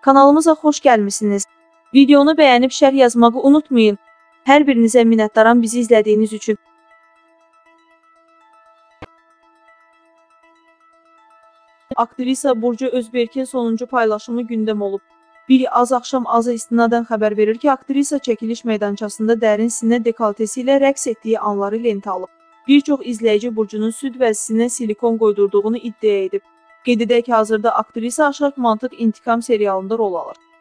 Kanalımıza xoş gəlmisiniz. Videonu bəyənib şərh yazmağı unutmayın. Hər birinizə minnətdaram bizi izlədiyiniz üçün. Aktrisa Burcu Özberkin sonuncu paylaşımı gündəm olub. Biri az axşam azı istinadən xəbər verir ki, aktrisa çəkiliş meydançasında dərin sinə dekoltesi ilə rəqs etdiyi anları lentə alıb. Bir çox izləyici Burcunun süd vəzisinə silikon qoydurduğunu iddia edib. Qeyd edək ki, hazırda aktrisa Aşıq Mantık İntiqam serialında rol alır.